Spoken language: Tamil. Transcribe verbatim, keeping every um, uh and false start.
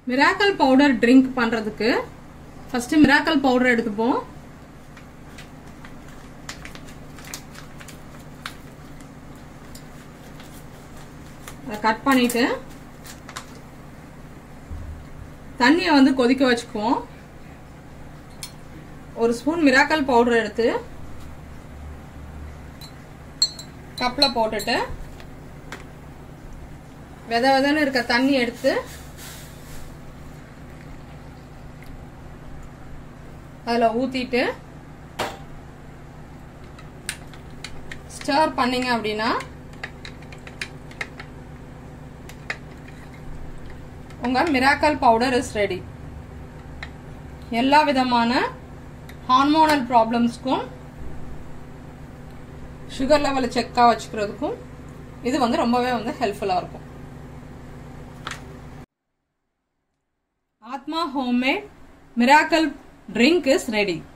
மிராக்கல் பவுடர் ட்ரிங்க் பண்றதுக்கு ஃபர்ஸ்ட் மிராக்கல் பவுடர் எடுத்துப்போம். அதை கட் பண்ணிட்டு தண்ணியை வந்து கொதிக்க வச்சுக்குவோம். ஒரு ஸ்பூன் மிராக்கல் பவுடர் எடுத்து கப்ல போட்டுட்டு வெத வெதன்னு இருக்க தண்ணி எடுத்து அதுல ஊத்திட்டு ஸ்டர் பண்ணீங்க அப்படின்னா உங்க மிராக்கல் பவுடர் இஸ் ரெடி. எல்லா விதமான ஹார்மோனல் ப்ராப்ளம்ஸ்க்கும் சுகர் லெவலை செக்கா வச்சுக்கிறதுக்கும் இது வந்து ரொம்பவே வந்து ஹெல்ப்ஃபுல்லா இருக்கும். Atma homemade miracle drink is ready.